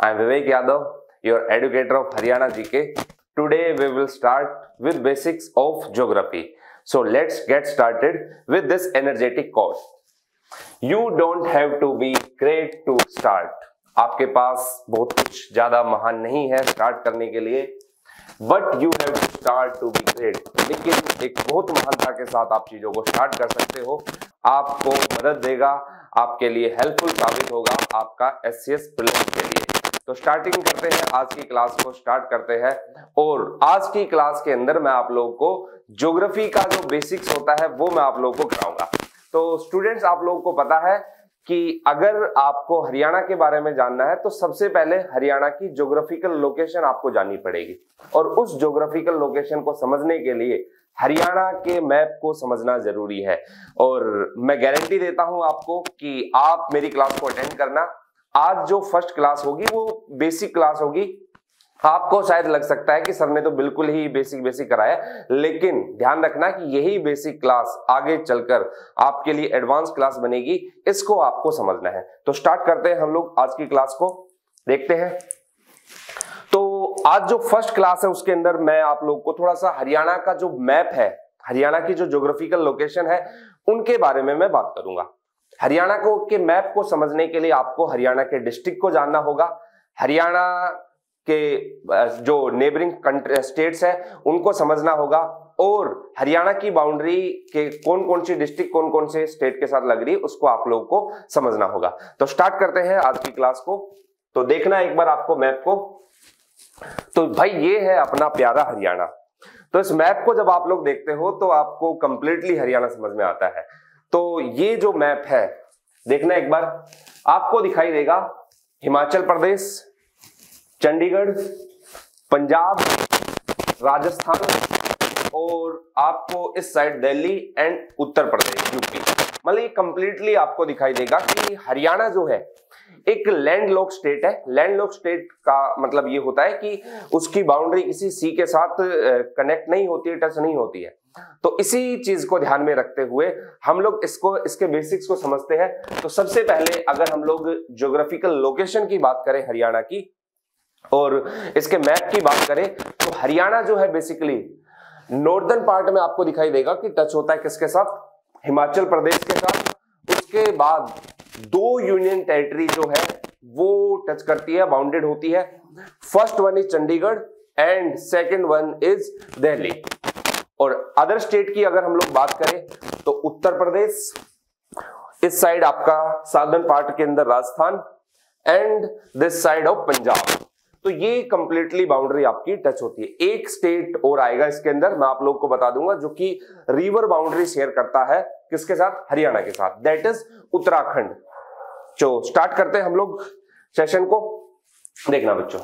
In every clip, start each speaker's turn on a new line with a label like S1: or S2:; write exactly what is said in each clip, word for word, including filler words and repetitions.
S1: I am Vivek Yadav, your educator of Haryana G K. Today we will start with basics of geography. So let's get started with this energetic course. You don't have to be great to start. आपके पास बहुत कुछ ज्यादा महान नहीं है start करने के लिए, but you have to start to be great. लेकिन एक बहुत महानता के साथ आप चीजों को स्टार्ट कर सकते हो. आपको मदद देगा, आपके लिए हेल्पफुल साबित होगा आपका एस सी एस प्रीलिम्स के लिए. तो स्टार्टिंग करते हैं, आज की क्लास को स्टार्ट करते हैं. और आज की क्लास के अंदर मैं आप लोगों को ज्योग्राफी का जो बेसिक्स होता है वो मैं आप लोगों को कराऊंगा. तो स्टूडेंट्स, आप लोगों को पता है कि अगर आपको हरियाणा के बारे में जानना है तो सबसे पहले हरियाणा की ज्योग्राफिकल लोकेशन आपको जाननी पड़ेगी. और उस ज्योग्राफिकल लोकेशन को समझने के लिए हरियाणा के मैप को समझना जरूरी है. और मैं गारंटी देता हूं आपको कि आप मेरी क्लास को अटेंड करना. आज जो फर्स्ट क्लास होगी वो बेसिक क्लास होगी. आपको शायद लग सकता है कि सर ने तो बिल्कुल ही बेसिक बेसिक कराया, लेकिन ध्यान रखना कि यही बेसिक क्लास आगे चलकर आपके लिए एडवांस क्लास बनेगी. इसको आपको समझना है. तो स्टार्ट करते हैं हम लोग आज की क्लास को, देखते हैं. तो आज जो फर्स्ट क्लास है उसके अंदर मैं आप लोग को थोड़ा सा हरियाणा का जो मैप है, हरियाणा की जो ज्योग्राफिकल लोकेशन है उनके बारे में मैं बात करूंगा. हरियाणा को के मैप को समझने के लिए आपको हरियाणा के डिस्ट्रिक्ट को जानना होगा, हरियाणा के जो नेबरिंग स्टेट्स है उनको समझना होगा, और हरियाणा की बाउंड्री के कौन कौन सी डिस्ट्रिक्ट कौन कौन से स्टेट के साथ लग रही है उसको आप लोगों को समझना होगा. तो स्टार्ट करते हैं आज की क्लास को. तो देखना एक बार आपको मैप को. तो भाई ये है अपना प्यारा हरियाणा. तो इस मैप को जब आप लोग देखते हो तो आपको कंप्लीटली हरियाणा समझ में आता है. तो ये जो मैप है देखना एक बार, आपको दिखाई देगा हिमाचल प्रदेश, चंडीगढ़, पंजाब, राजस्थान, और आपको इस side Delhi and Uttar Pradesh UP. मतलब ये कंप्लीटली आपको दिखाई देगा कि हरियाणा जो है एक लैंडलॉक स्टेट है. लैंडलॉक स्टेट का मतलब ये होता है कि उसकी बाउंड्री किसी सी के साथ कनेक्ट नहीं होती है, टच नहीं होती है. तो इसी चीज को ध्यान में रखते हुए हम लोग इसको इसके बेसिक्स को समझते हैं. तो सबसे पहले अगर हम लोग ज्योग्राफिकल लोकेशन की बात करें हरियाणा की और इसके मैप की बात करें, तो हरियाणा जो है बेसिकली नॉर्दर्न पार्ट में आपको दिखाई देगा कि टच होता है किसके साथ, हिमाचल प्रदेश के साथ. उसके बाद दो यूनियन टेरिटरी जो है वो टच करती है, बाउंडेड होती है. First one is Chandigarh and second one is Delhi. और अदर स्टेट की अगर हम लोग बात करें तो उत्तर प्रदेश, इस साइड आपका साउदर्न पार्ट के अंदर Rajasthan, and this side of Punjab. तो ये कंप्लीटली बाउंड्री आपकी टच होती है. एक स्टेट और आएगा इसके अंदर, मैं आप लोग को बता दूंगा, जो कि रिवर बाउंड्री शेयर करता है किसके साथ, हरियाणा के साथ, दैट इज उत्तराखंड. तो स्टार्ट करते हैं हम लोग सेशन को. देखना बच्चों,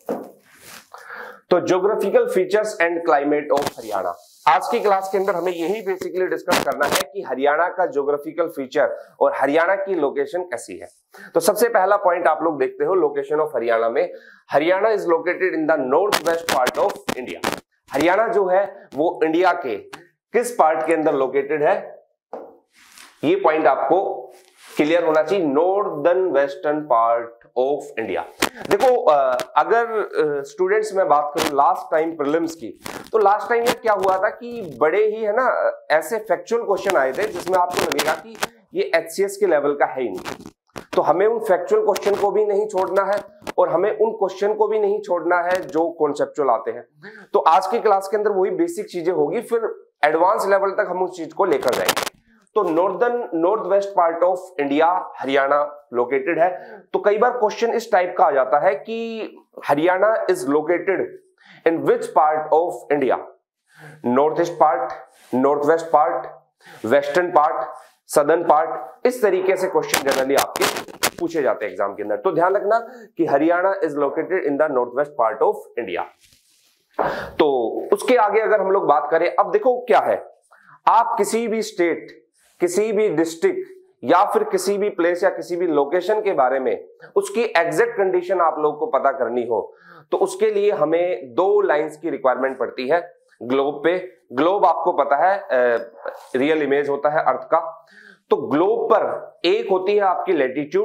S1: तो geographical features and climate of Haryana. आज की क्लास के अंदर हमें यही बेसिकली डिस्कस करना है कि हरियाणा का ज्योग्राफिकल फीचर और हरियाणा की लोकेशन कैसी है. तो सबसे पहला पॉइंट आप लोग देखते हो लोकेशन ऑफ हरियाणा में. Haryana is located in the north west part of India. Haryana जो है वो इंडिया के किस पार्ट के अंदर लोकेटेड है, ये पॉइंट आपको क्लियर होना चाहिए. Northern western part of India. देखो अगर स्टूडेंट्स में बात करूं लास्ट टाइम प्रीलिम्स की, तो लास्ट टाइम ये क्या हुआ था कि बड़े ही है ना ऐसे फैक्चुअल क्वेश्चन आए थे जिसमें आपको लगेगा कि ये एच सी एस के लेवल का है ही नहीं. तो हमें उन फैक्चुअल क्वेश्चन को भी नहीं छोड़ना है और हमें उन क्वेश्चन को भी नहीं छोड़ना है जो कॉन्सेप्चुअल आते हैं. तो आज की क्लास के अंदर वही बेसिक चीजें होगी, फिर एडवांस लेवल तक हम उस चीज को लेकर जाएंगे. तो northern north west part of India Haryana located है. तो कई बार क्वेश्चन इस टाइप का आ जाता है कि Haryana is located in which part of India, north east part, north west part, western part, southern part. इस तरीके से क्वेश्चन जनरली आपके पूछे जाते हैं एग्जाम के अंदर. तो ध्यान रखना कि Haryana is located in the north west part of India. तो उसके आगे अगर हम लोग बात करें, अब देखो क्या है, आप किसी भी स्टेट, किसी भी डिस्ट्रिक्ट या फिर किसी भी प्लेस या किसी भी लोकेशन के बारे में उसकी एग्जैक्ट कंडीशन आप लोग को पता करनी हो तो उसके लिए हमें दो लाइंस की रिक्वायरमेंट पड़ती है. ग्लोब पे, ग्लोब आपको पता है रियल इमेज होता है अर्थ का. तो ग्लोब पर एक होती है आपकी लैटिट्यूड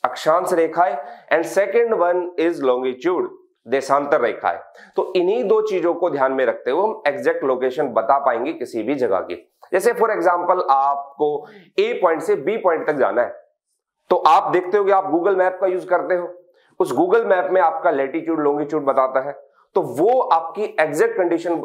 S1: अक्षांश रेखा है and second one is longitude, देशांतर रेखा है। तो इन्हीं दो चीजों को ध्यान में रखते हुए हम एग्जैक्ट लोकेशन बता पाएंगे किसी भी जगह की। जैसे फॉर एग्जांपल आपको ए पॉइंट से बी पॉइंट तक जाना है, तो आप देखते हो कि आप गूगल मैप का यूज करते हो, उस गूगल मैप में आपका लैटिट्यूड लॉन्गिट्यूड बताता है, तो वो आपकी एग्जैक्ट कंडीशन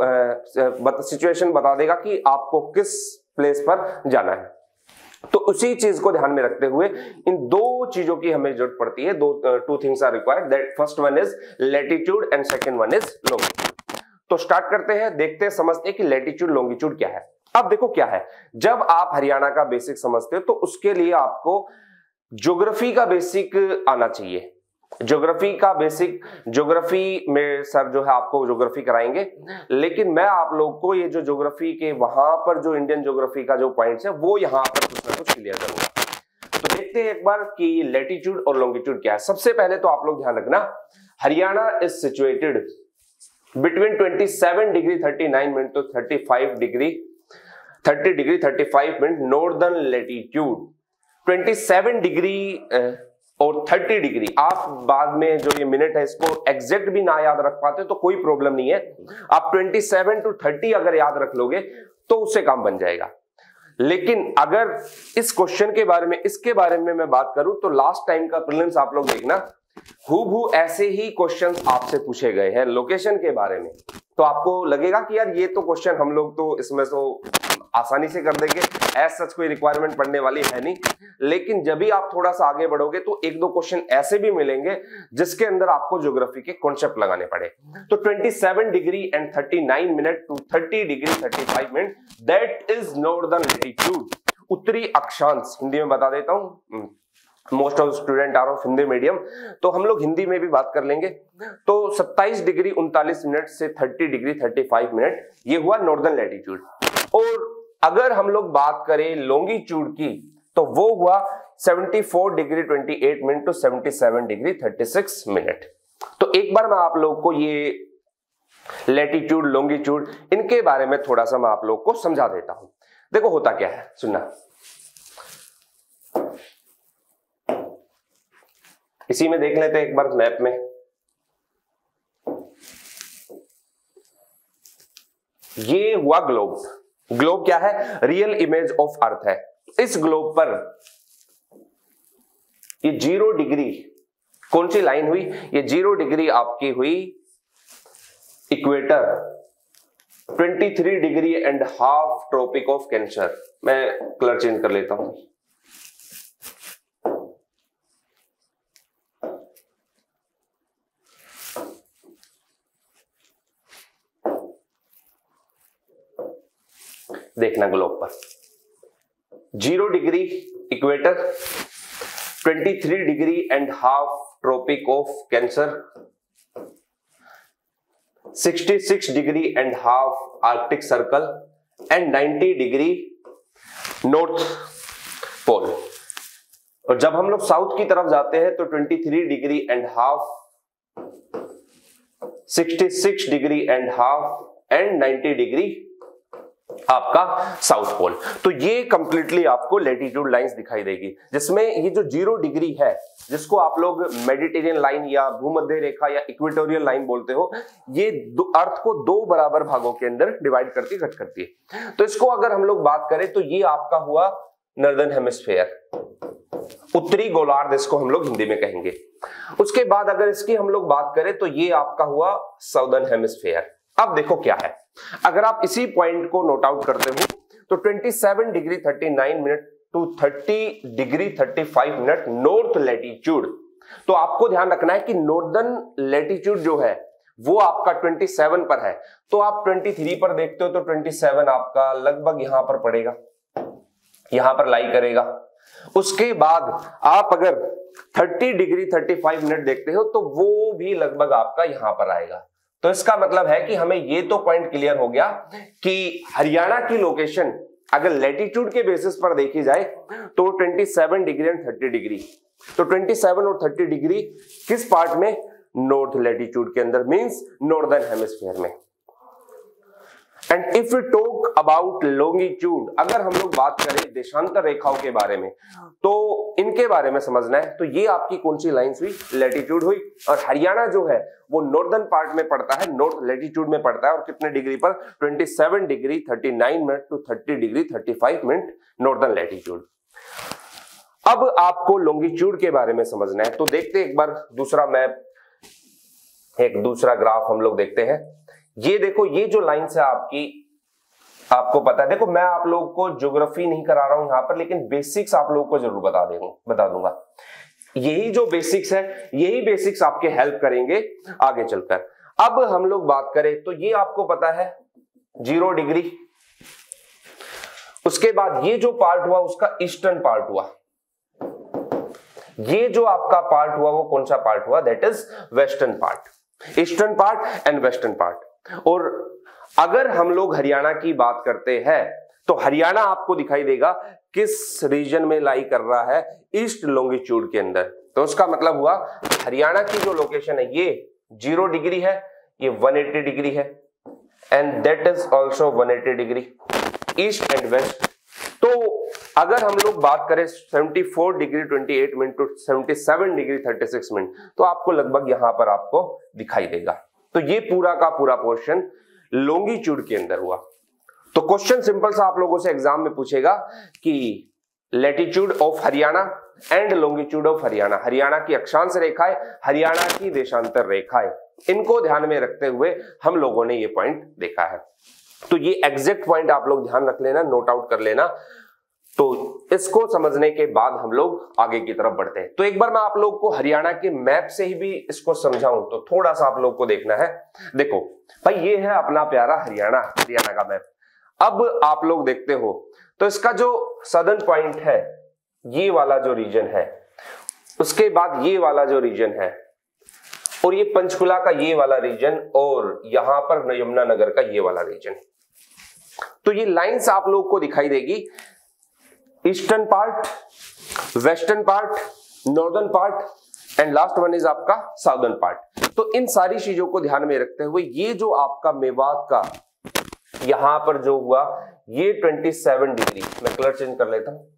S1: सिचुएशन बता देगा कि आपको किस प्लेस पर जाना है। तो उसी चीज को ध्यान में रखते हुए इन दो चीजों की हमें जरूरत पड़ती है। दो two things are required, that first one is latitude and second one is longitude. तो स्टार्ट करते हैं, देखते हैं, समझते हैं कि लैटिट्यूड लॉन्गिट्यूड क्या है। अब देखो क्या है, जब आप हरियाणा का बेसिक समझते हो तो उसके लिए आपको ज्योग्राफी का बेसिक आना चाहिए। ज्योग्राफी का बेसिक, ज्योग्राफी में सर जो है आपको ज्योग्राफी कराएंगे, लेकिन मैं आप लोग को ये जो ज्योग्राफी के वहां पर जो इंडियन ज्योग्राफी का जो पॉइंट्स है वो यहाँ पर कुछ ना कुछ क्लियर करूंगा। तो देखते हैं एक बार कि लैटिट्यूड और लॉन्गिट्यूड क्या है। सबसे पहले तो आप लोग ध्यान रखना, Haryana is situated between twenty seven degree thirty nine minute to thirty five degree thirty degree thirty five minute northern latitude. Twenty seven degree और थर्टी डिग्री, आप बाद में जो ये मिनट है इसको एग्जैक्ट भी ना याद रख पाते तो कोई प्रॉब्लम नहीं है, आप ट्वेंटी सेवन टू थर्टी अगर याद रख लोगे तो उससे काम बन जाएगा। लेकिन अगर इस क्वेश्चन के बारे में, इसके बारे में मैं बात करूं तो लास्ट टाइम का प्रीलिम्स आप लोग देखना, हूबहू ऐसे ही क्वेश्चंस आपसे पूछे गए हैं लोकेशन के बारे में, तो आपको लगेगा कि यार ये तो क्वेश्चन हम लोग तो इसमें तो आसानी से कर देंगे, एज सच कोई रिक्वायरमेंट पढ़ने वाली है नहीं। लेकिन जब भी आप थोड़ा सा आगे बढ़ोगे तो एक दो क्वेश्चन ऐसे भी मिलेंगे जिसके अंदर आपको ज्योग्राफी के कॉन्सेप्ट लगाने पड़े। तो twenty seven degree and thirty nine minute to thirty degree thirty five minute, that is northern latitude, उत्तरी अक्षांश। हिंदी में बता देता हूं, most of student are of Hindi medium, तो हम लोग हिंदी में भी बात कर लेंगे। तो सत्ताईस डिग्री उनतालीस मिनट से thirty degree thirty five minute, ये हुआ नॉर्दर्न लैटिट्यूड। और अगर हम लोग बात करें लॉन्गिट्यूड की तो वो हुआ seventy four degree twenty eight minute to seventy seven degree thirty six minute. तो एक बार मैं आप लोग को ये लैटिट्यूड लॉन्गिट्यूड इनके बारे में थोड़ा सा मैं आप लोग को समझा देता हूं। देखो होता क्या है, सुनना, इसी में देख लेते हैं एक बार मैप में। ये हुआ ग्लोब। ग्लोब क्या है? रियल इमेज ऑफ अर्थ है। इस ग्लोब पर ये जीरो डिग्री कौन सी लाइन हुई? ये जीरो डिग्री आपकी हुई equator, twenty three degree and half tropic of cancer. मैं कलर चेंज कर लेता हूं। देखना ग्लोब पर zero degree equator, twenty three degree and half tropic of cancer, sixty six degree and half arctic circle and ninety degree north pole. और जब हम लोग साउथ की तरफ जाते हैं तो twenty three degree and half, sixty six degree and half and ninety degree आपका साउथ पोल। तो ये कंप्लीटली आपको लैटिट्यूड लाइंस दिखाई देगी, जिसमें ये जो जीरो डिग्री है जिसको आप लोग मेडिटेरियन लाइन या भूमध्य रेखा या इक्वेटोरियल लाइन बोलते हो, ये अर्थ को दो बराबर भागों के अंदर डिवाइड करती घट करती है। तो इसको अगर हम लोग बात करें तो ये आपका हुआ नॉर्दर्न हेमिस्फीयर, उत्तरी गोलार्ध इसको हम लोग हिंदी में कहेंगे। उसके बाद अगर इसकी हम लोग बात करें तो ये आपका हुआ साउदर्न हेमिस्फीयर। अब देखो क्या है, अगर आप इसी पॉइंट को नोट आउट करते हो तो twenty seven degree thirty nine minute to thirty degree thirty five minute north latitude. तो आपको ध्यान रखना है कि नॉर्दर्न लैटिट्यूड जो है वो आपका ट्वेंटी सेवन पर है, तो आप ट्वेंटी थ्री पर देखते हो तो ट्वेंटी सेवन आपका लगभग यहां पर पड़ेगा, यहां पर लाई करेगा। उसके बाद आप अगर thirty degree thirty five minute देखते हो तो वो भी लगभग आपका यहां पर आएगा। तो इसका मतलब है कि हमें ये तो पॉइंट क्लियर हो गया कि हरियाणा की लोकेशन अगर लैटिट्यूड के बेसिस पर देखी जाए तो twenty seven degree and thirty degree, तो ट्वेंटी सेवन और थर्टी डिग्री किस पार्ट में? नॉर्थ लैटिट्यूड के अंदर, मींस नॉर्दर्न हेमिस्फीयर में। And if you talk about longitude, अगर हम लोग बात करें देशांतर रेखाओं के बारे में, तो इनके बारे में समझना है। तो ये आपकी कौन सी लाइंस हुई? लैटिट्यूड हुई। और हरियाणा जो है वो नॉर्दर्न पार्ट में पड़ता है, नॉर्थ लैटिट्यूड में पड़ता है, और कितने डिग्री पर? सत्ताईस डिग्री उनतालीस मिनट टू तीस डिग्री पैंतीस मिनट नॉर्दर्न लैटिट्यूड। अब आपको लॉन्गिट्यूड के बारे में समझना है, तो देखते एक बार दूसरा मैप, एक दूसरा ग्राफ हम लोग देखते हैं। ये देखो, ये जो लाइंस है आपकी, आपको पता है, देखो मैं आप लोगों को ज्योग्राफी नहीं करा रहा हूं यहां पर, लेकिन बेसिक्स आप लोगों को जरूर बता दूंगा बता दूंगा यही जो बेसिक्स है, यही बेसिक्स आपके हेल्प करेंगे आगे चलकर। अब हम लोग बात करें तो ये आपको पता है जीरो डिग्री, उसके बाद ये जो पार्ट हुआ उसका ईस्टर्न पार्ट हुआ, ये जो आपका पार्ट हुआ वो कौन सा पार्ट हुआ? That is western part, eastern part and western part. और अगर हम लोग हरियाणा की बात करते हैं तो हरियाणा आपको दिखाई देगा किस रीजन में लाई कर रहा है? ईस्ट लॉन्गिट्यूड के अंदर। तो उसका मतलब हुआ हरियाणा की जो लोकेशन है ये जीरो डिग्री है, ये एक सौ अस्सी डिग्री है, एंड दैट इज ऑल्सो एक सौ अस्सी डिग्री ईस्ट एंड वेस्ट। तो अगर हम लोग बात करें चौहत्तर डिग्री अट्ठाईस मिनट टू सतहत्तर डिग्री छत्तीस मिनट, तो आपको लगभग यहां पर आपको दिखाई देगा। तो ये पूरा का पूरा पोर्शन लॉन्गिट्यूड के अंदर हुआ। तो क्वेश्चन सिंपल सा आप लोगों से एग्जाम में पूछेगा कि latitude of Haryana and longitude of Haryana, Haryana की अक्षांश रेखाएं, हरियाणा की देशांतर रेखाएं, इनको ध्यान में रखते हुए हम लोगों ने ये पॉइंट देखा है। तो ये एग्जैक्ट पॉइंट आप लोग ध्यान रख लेना, नोट आउट कर लेना। तो इसको समझने के बाद हम लोग आगे की तरफ बढ़ते हैं। तो एक बार मैं आप लोग को हरियाणा के मैप से ही भी इसको समझाऊं तो थोड़ा सा आप लोग को देखना है। देखो भाई, ये है अपना प्यारा हरियाणा, हरियाणा का मैप। अब आप लोग देखते हो तो इसका जो सदर्न पॉइंट है, ये वाला जो रीजन है, उसके बाद ये वाला जो रीजन है, और ये पंचकुला का ये वाला रीजन, और यहां पर यमुनानगर का ये वाला रीजन। तो ये लाइंस आप लोग को दिखाई देगी, eastern part, western part, northern part, and last one is आपका साउदर्न पार्ट। तो इन सारी चीजों को ध्यान में रखते हुए ये जो आपका मेवात का यहां पर जो हुआ ये सत्ताईस डिग्री, मैं कलर चेंज कर लेता हूं,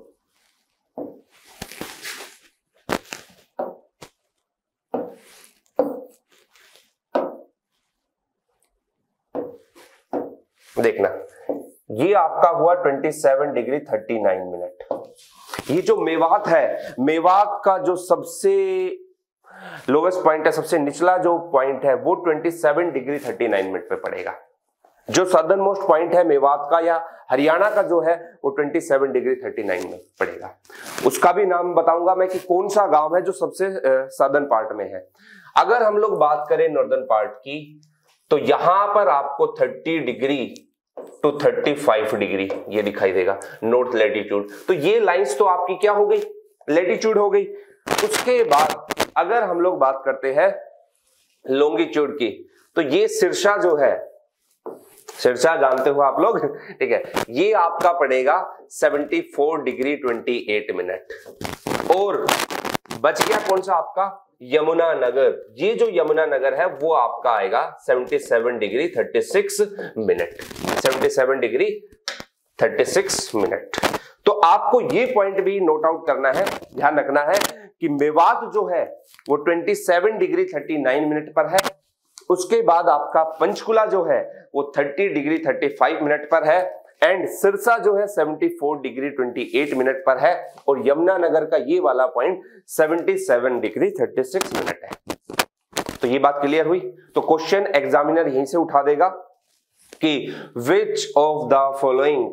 S1: देखना ये आपका हुआ सत्ताईस डिग्री उनतालीस मिनट। ये जो मेवात है, मेवात का जो सबसे लोवेस्ट पॉइंट है, सबसे निचला जो पॉइंट है वो सत्ताईस डिग्री उनतालीस मिनट पे पड़ेगा। जो सदर्न मोस्ट पॉइंट है मेवात का या हरियाणा का जो है वो सत्ताईस डिग्री उनतालीस में पड़ेगा। उसका भी नाम बताऊंगा मैं कि कौन सा गांव है जो सबसे सदर्न पार्ट में है। अगर हम लोग बात करें नॉर्दर्न पार्ट की, तो यहां पर आपको तीस डिग्री टू पैंतीस डिग्री ये दिखाई देगा नॉर्थ लैटिट्यूड। तो ये लाइंस तो आपकी क्या हो गई? लैटिट्यूड हो गई। उसके बाद अगर हम लोग बात करते हैं लॉन्गिट्यूड की, तो ये सिरसा जो है, सिरसा जानते हो आप लोग, ठीक है, ये आपका पड़ेगा चौहत्तर डिग्री अट्ठाईस मिनट। और बच गया कौन सा आपका? यमुनानगर। ये जो यमुनानगर है वो आपका आएगा सतहत्तर डिग्री छत्तीस मिनट, सतहत्तर डिग्री छत्तीस मिनट। तो आपको ये पॉइंट भी नोट आउट करना है, ध्यान रखना है कि मेवात जो है वो सत्ताईस डिग्री उनतालीस मिनट पर है। उसके बाद आपका पंचकुला जो है वो तीस डिग्री पैंतीस मिनट पर है, एंड सिरसा जो है चौहत्तर डिग्री अट्ठाईस मिनट पर है, और यमुनानगर का ये वाला पॉइंट सतहत्तर डिग्री छत्तीस मिनट है। तो ये बात क्लियर हुई। तो क्वेश्चन एग्जामिनर यहीं से उठा देगा कि which of the following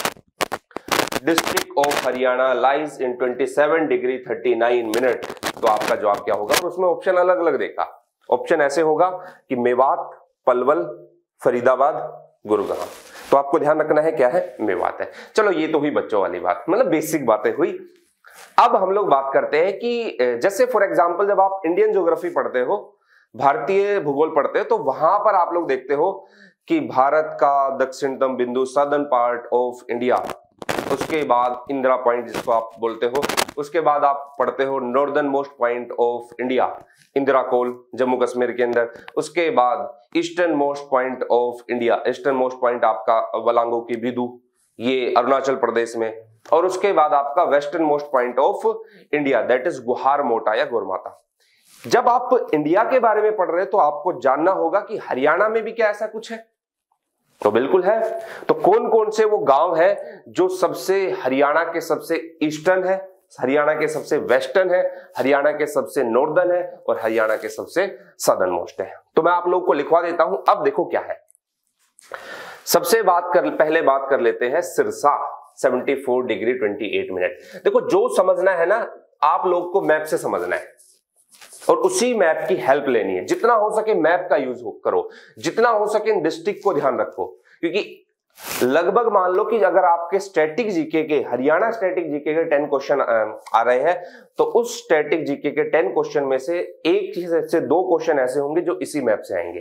S1: district of Haryana lies in सत्ताईस डिग्री उनतालीस मिनट। तो आपका जवाब क्या होगा? और उसमें ऑप्शन अलग अलग देखा। ऑप्शन ऐसे होगा कि मेवात, पलवल, फरीदाबाद, गुरुग्राम। तो आपको ध्यान रखना है क्या है? मेवात है। चलो ये तो हुई बच्चों वाली बात, मतलब बेसिक बातें हुई। अब हम लोग बात करते हैं कि जैसे फॉर एग्जांपल जब आप इंडियन ज्योग्राफी पढ़ते हो, भारतीय भूगोल पढ़ते हो, तो वहां पर आप लोग देखते हो कि भारत का दक्षिणतम बिंदु, सदर्न पार्ट ऑफ इंडिया, उसके बाद इंदिरा पॉइंट जिसको आप बोलते हो, उसके बाद आप पढ़ते हो northern most point of India, Indira Col Jammu Kashmir के अंदर। उसके बाद eastern most point of India, eastern most point आपका वलांगो की बिदु, ये अरुणाचल प्रदेश में। और उसके बाद आपका western most point of India that is Guhar Moti या गोरमाता। जब आप इंडिया के बारे में पढ़ रहे हैं तो आपको जानना होगा कि हरियाणा में भी क्या ऐसा कुछ है, तो बिल्कुल है। तो कौन कौन से वो गांव है जो सबसे हरियाणा के सबसे ईस्टर्न है, हरियाणा के सबसे वेस्टर्न है, हरियाणा के सबसे नॉर्दर्न है और हरियाणा के सबसे सदर्न मोस्ट है। तो मैं आप लोगों को लिखवा देता हूं। अब देखो क्या है, सबसे बात कर पहले बात कर लेते हैं सिरसा, चौहत्तर डिग्री अट्ठाईस मिनट। देखो जो समझना है ना आप लोग को मैप से समझना है और उसी मैप की हेल्प लेनी है। जितना हो सके मैप का यूज करो, जितना हो सके डिस्ट्रिक्ट को ध्यान रखो, क्योंकि लगभग मान लो कि अगर आपके स्टैटिक जीके के, हरियाणा स्टैटिक जीके के टेन क्वेश्चन आ रहे हैं तो उस स्टैटिक जीके के टेन क्वेश्चन में से एक से दो क्वेश्चन ऐसे होंगे जो इसी मैप से आएंगे।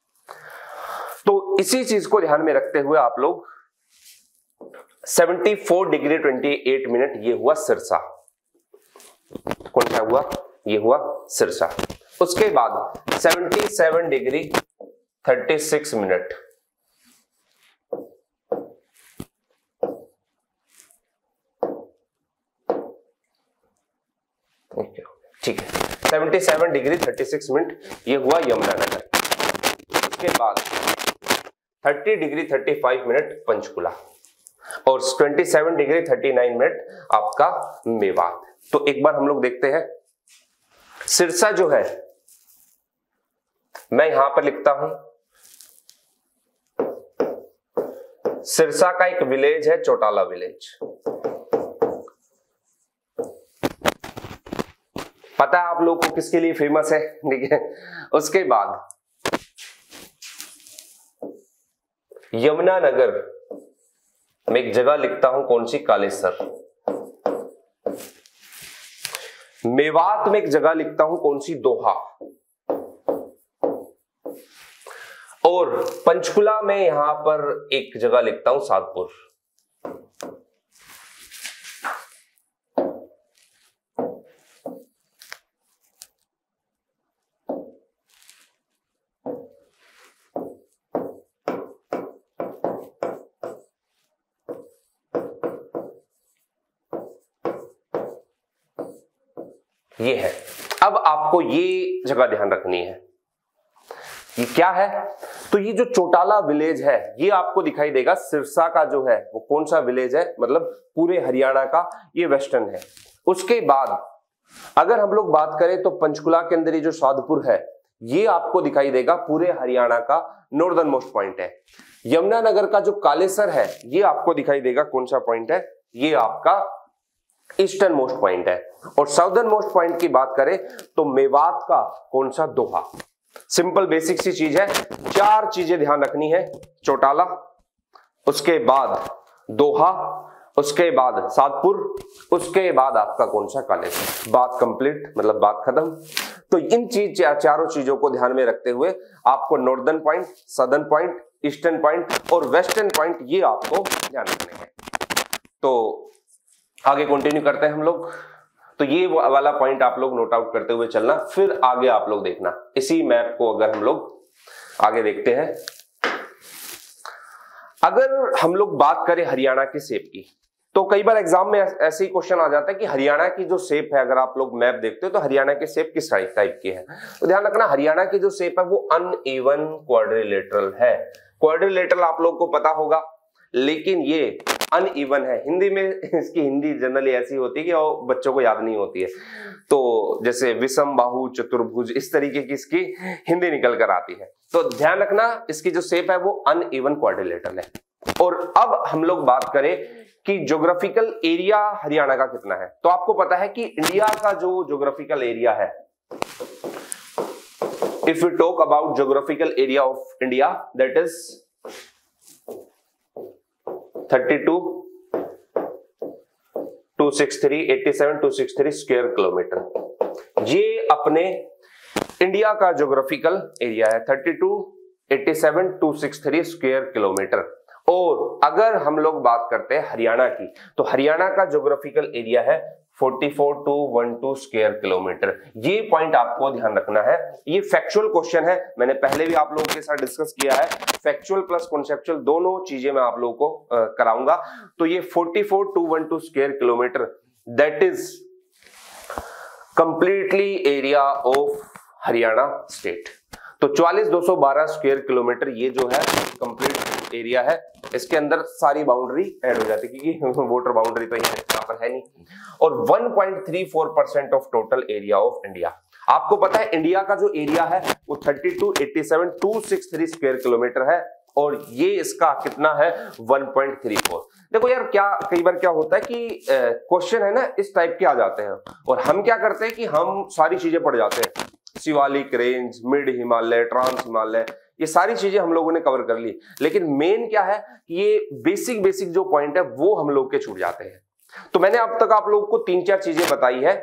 S1: तो इसी चीज को ध्यान में रखते हुए आप लोग चौहत्तर डिग्री अट्ठाईस मिनट, ये हुआ सिरसा। कौन सा हुआ? ये हुआ सिरसा। उसके बाद सतहत्तर डिग्री छत्तीस मिनट, ठीक है, सतहत्तर डिग्री छत्तीस मिनट, ये हुआ यमुनानगर। उसके बाद तीस डिग्री पैंतीस मिनट पंचकुला और सत्ताईस डिग्री उनतालीस मिनट आपका मेवात। तो एक बार हम लोग देखते हैं सिरसा जो है, मैं यहां पर लिखता हूं सिरसा का एक विलेज है चौटाला विलेज। पता है आप लोग को किसके लिए फेमस है, ठीक है। उसके बाद यमुनानगर में एक जगह लिखता हूं, कौन सी? कालेसर। मेवात में एक जगह लिखता हूं, कौन सी? दोहा। और पंचकुला में यहां पर एक जगह लिखता हूं, साधपुर। ये है। अब आपको ये जगह ध्यान रखनी है, ये क्या है? तो ये जो चौटाला विलेज है ये आपको दिखाई देगा। सिरसा का जो है वो कौन सा विलेज है, मतलब पूरे हरियाणा का ये वेस्टर्न है। उसके बाद अगर हम लोग बात करें तो पंचकुला के अंदर ये जो साधपुर है ये आपको दिखाई देगा पूरे हरियाणा का नॉर्दर्न मोस्ट पॉइंट है। यमुनानगर का जो कालेसर है ये आपको दिखाई देगा कौन सा पॉइंट है, ये आपका ईस्टर्न मोस्ट पॉइंट है। और साउदर्न मोस्ट पॉइंट की बात करें तो मेवात का कौन सा? दोहा। सिंपल बेसिक सी चीज है, चार चीजें ध्यान रखनी है, चौटाला, उसके बाद दोहा, उसके बाद साधपुर, उसके बाद आपका कौन सा? कालेसर। बात कंप्लीट, मतलब बात खत्म। तो इन चीज चारों चीजों को ध्यान में रखते हुए आपको northern point, southern point, eastern point और वेस्टर्न पॉइंट ये आपको ध्यान रखने हैं। तो आगे कंटिन्यू करते हैं हम लोग। तो ये वाला पॉइंट आप लोग नोट आउट करते हुए चलना, फिर आगे आप लोग देखना। इसी मैप को अगर हम लोग आगे देखते हैं, अगर हम लोग बात करें हरियाणा के शेप की, तो कई बार एग्जाम में ऐसे ही क्वेश्चन आ जाता है कि हरियाणा की जो शेप है, अगर आप लोग मैप देखते हो तो हरियाणा की शेप किस टाइप की है। तो ध्यान रखना, हरियाणा की जो शेप है वो अनइवन क्वाड्रिलेटरल है। क्वाड्रिलेटरल आप लोग को पता होगा, लेकिन ये अनइवन है। हिंदी में इसकी हिंदी जनरली ऐसी होती है कि वो बच्चों को याद नहीं होती है। तो जैसे विषम बाहु चतुर्भुज, इस तरीके की इसकी हिंदी निकल कर आती है। तो ध्यान रखना, इसकी जो शेप है वो अनइवन क्वाड्रिलेटरल है। और अब हम लोग बात करें कि ज्योग्राफिकल एरिया हरियाणा का कितना है, तो आपको पता है कि इंडिया का जो ज्योग्राफिकल एरिया है, if you talk about geographical area of India, that is बत्तीस, दो सौ तिरसठ, सत्तासी, दो सौ तिरसठ स्क्वायर किलोमीटर। ये अपने इंडिया का ज्योग्राफिकल एरिया है, बत्तीस, सत्तासी, दो सौ तिरसठ स्क्वायर किलोमीटर। और अगर हम लोग बात करते हैं हरियाणा की, तो हरियाणा का ज्योग्राफिकल एरिया है चौवालीस टू बारह स्क्वायर किलोमीटर। ये पॉइंट आपको ध्यान रखना है। ये फैक्चुअल क्वेश्चन है, मैंने पहले भी आप लोगों के साथ डिस्कस किया है। फैक्चुअल प्लस कॉन्सेप्चुअल दोनों चीजें मैं आप लोगों को आ, कराऊंगा। तो ये चौवालीस टू बारह square kilometre that is completely area of Haryana state. तो चौवालीस दो सौ बारह स्क्वायर किलोमीटर ये जो है कंप्लीट एरिया है। इसके अंदर सारी बाउंड्री ऐड हो जाती है क्योंकि वोटर बाउंड्री तो यहाँ पर है नहीं। और एक पॉइंट तीन चार percent of total area of India. आपको पता है इंडिया का जो एरिया है वो बत्तीस सौ सत्तासी दो सौ तिरसठ स्क्वायर किलोमीटर है और ये इसका कितना है एक पॉइंट तीन चार। देखो यार, क्या कई बार क्या होता है कि क्वेश्चन है ना इस टाइप के आ जाते हैं और हम क्या करते हैं कि हम सारी चीजें पढ़ जाते हैं। Shivalik range, mid Himalaya, trans Himalaya, ये सारी चीजें हम लोगों ने कवर कर ली, लेकिन मेन क्या है कि ये बेसिक बेसिक जो पॉइंट है वो हम लोग के छूट जाते हैं। तो मैंने अब तक आप लोगों को तीन चार चीजें बताई है,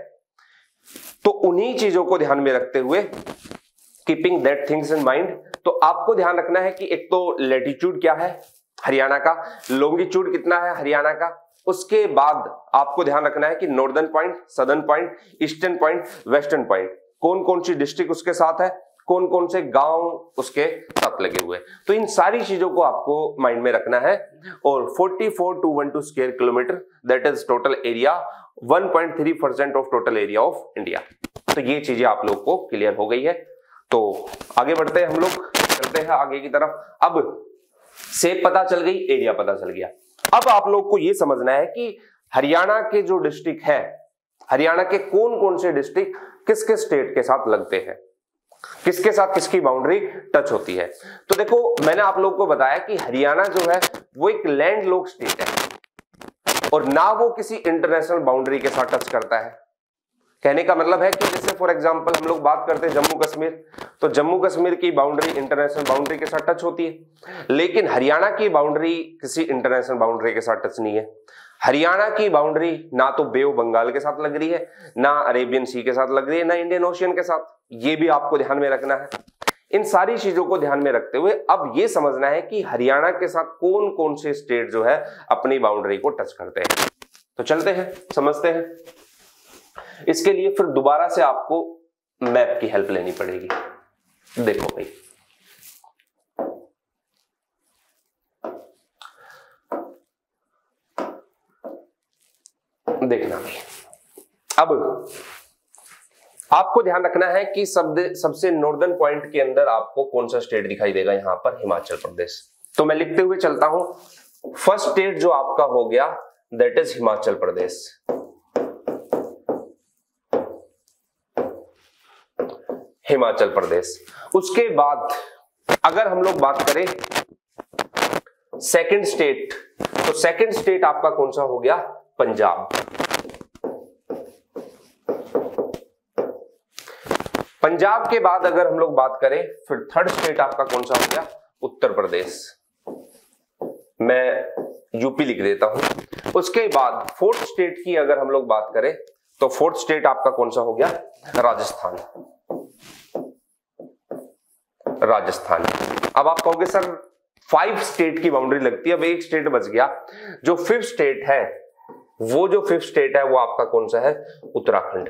S1: तो उन्हीं चीजों को ध्यान में रखते हुए keeping that things in mind, तो आपको ध्यान रखना है कि एक तो लैटिट्यूड क्या है हरियाणा का, लॉन्गिट्यूड कितना है हरियाणा का, उसके बाद आपको ध्यान रखना है कि northern point, southern point, eastern point, western point, कौन कौन सी डिस्ट्रिक्ट उसके साथ है, कौन कौन से गांव उसके साथ लगे हुए। तो इन सारी चीजों को आपको माइंड में रखना है। और चौवालीस टू बारह square kilometre that is total area एक पॉइंट तीन percent of total area of India. तो ये चीजें आप लोग को क्लियर हो गई है। तो आगे बढ़ते हैं, हम लोग चलते हैं आगे की तरफ। अब शेप पता चल गई, एरिया पता चल गया। अब आप लोग को ये समझना है कि हरियाणा के जो डिस्ट्रिक्ट है, हरियाणा के कौन कौन से डिस्ट्रिक्ट किस किस स्टेट के साथ लगते हैं, किसके साथ किसकी बाउंड्री टच होती है। तो देखो, मैंने आप लोगों को बताया कि हरियाणा जो है वो एक लैंडलॉक स्टेट है और ना वो किसी इंटरनेशनल बाउंड्री के साथ टच करता है। कहने का मतलब है कि जैसे फॉर एग्जांपल हम लोग बात करते हैं जम्मू कश्मीर, तो जम्मू कश्मीर की बाउंड्री इंटरनेशनल बाउंड्री के साथ टच होती है, लेकिन हरियाणा की बाउंड्री किसी इंटरनेशनल बाउंड्री के साथ टच नहीं है। हरियाणा की बाउंड्री ना तो बे ऑफ बंगाल के साथ लग रही है, ना अरेबियन सी के साथ लग रही है, ना इंडियन ओशियन के साथ। ये भी आपको ध्यान में रखना है। इन सारी चीजों को ध्यान में रखते हुए अब ये समझना है कि हरियाणा के साथ कौन कौन से स्टेट जो है अपनी बाउंड्री को टच करते हैं। तो चलते हैं, समझते हैं। इसके लिए फिर दोबारा से आपको मैप की हेल्प लेनी पड़ेगी। देखो भाई, देखना भाई, अब आपको ध्यान रखना है कि सब सबसे नॉर्दर्न पॉइंट के अंदर आपको कौन सा स्टेट दिखाई देगा, यहां पर हिमाचल प्रदेश। तो मैं लिखते हुए चलता हूं, फर्स्ट स्टेट जो आपका हो गया दैट इज हिमाचल प्रदेश। हिमाचल प्रदेश। उसके बाद अगर हम लोग बात करें सेकंड स्टेट, तो सेकंड स्टेट आपका कौन सा हो गया, पंजाब। पंजाब के बाद अगर हम लोग बात करें फिर थर्ड स्टेट आपका कौन सा हो गया, उत्तर प्रदेश। मैं यूपी लिख देता हूं। उसके बाद फोर्थ स्टेट की अगर हम लोग बात करें तो फोर्थ स्टेट आपका कौन सा हो गया, राजस्थान। राजस्थान। अब आप कहोगे सर फाइव स्टेट की बाउंड्री लगती है, अब एक स्टेट बच गया। जो फिफ्थ स्टेट है, वो जो फिफ्थ स्टेट है वो आपका कौन सा है, उत्तराखंड।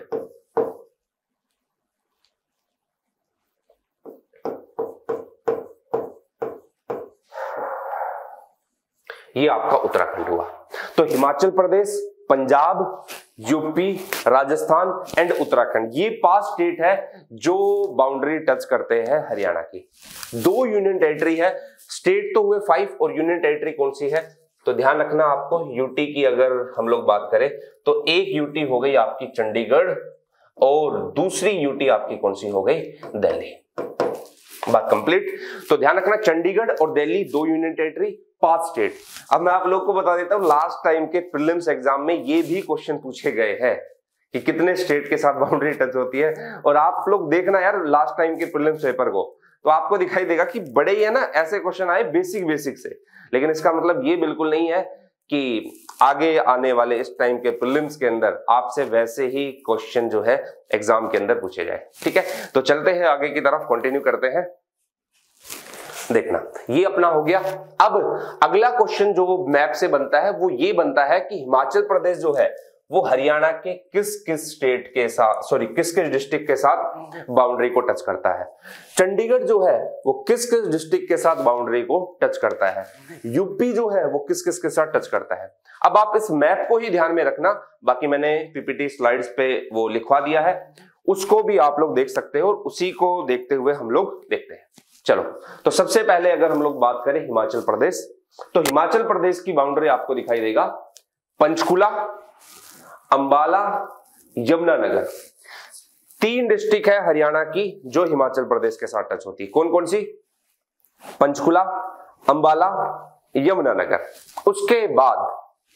S1: ये आपका उत्तराखंड हुआ। तो हिमाचल प्रदेश, पंजाब, यूपी, राजस्थान एंड उत्तराखंड, ये पांच स्टेट है जो बाउंड्री टच करते हैं हरियाणा की। दो यूनियन टेरिटरी है, स्टेट तो हुए फाइव और यूनियन टेरिटरी कौन सी है, तो ध्यान रखना आपको। यूटी की अगर हम लोग बात करें तो एक यूटी हो गई आपकी चंडीगढ़ और दूसरी यूटी आपकी कौन सी हो गई, दिल्ली। बात कंप्लीट। तो ध्यान रखना, चंडीगढ़ और दिल्ली दो यूनियन टेरिटरी, पांच स्टेट। अब मैं आप लोग को बता देता हूं, लास्ट टाइम के प्रीलिम्स एग्जाम में ये भी क्वेश्चन पूछे गए हैं कि कितने स्टेट के साथ बाउंड्री टच होती है। और आप लोग देखना यार लास्ट टाइम के प्रीलिम्स पेपर को, तो आपको दिखाई देगा कि बड़े ही है ना ऐसे क्वेश्चन आए बेसिक बेसिक से। लेकिन इसका मतलब ये बिल्कुल नहीं है कि आगे आने वाले इस टाइम के प्रीलिम्स के अंदर आपसे वैसे ही क्वेश्चन जो है एग्जाम के अंदर पूछे जाए। ठीक है, तो चलते हैं आगे की तरफ, कंटिन्यू करते हैं। देखना, ये अपना हो गया। अब अगला क्वेश्चन जो मैप से बनता है वो ये बनता है कि हिमाचल प्रदेश जो है वो हरियाणा के किस किस स्टेट के साथ, सॉरी किस किस डिस्ट्रिक्ट के साथ बाउंड्री को टच करता है। चंडीगढ़ जो है वो किस किस डिस्ट्रिक्ट के साथ बाउंड्री को टच करता है। यूपी जो है वो किस किस के साथ टच करता है। अब आप इस मैप को ही ध्यान में रखना, बाकी मैंने पीपीटी स्लाइड्स पे वो लिखवा दिया है, उसको भी आप लोग देख सकते हो और उसी को देखते हुए हम लोग देखते हैं। चलो, तो सबसे पहले अगर हम लोग बात करें हिमाचल प्रदेश, तो हिमाचल प्रदेश की बाउंड्री आपको दिखाई देगा पंचकुला, अंबाला, यमुनानगर। तीन डिस्ट्रिक्ट है हरियाणा की जो हिमाचल प्रदेश के साथ टच होती है। कौन कौन सी? पंचकुला, अंबाला, यमुनानगर। उसके बाद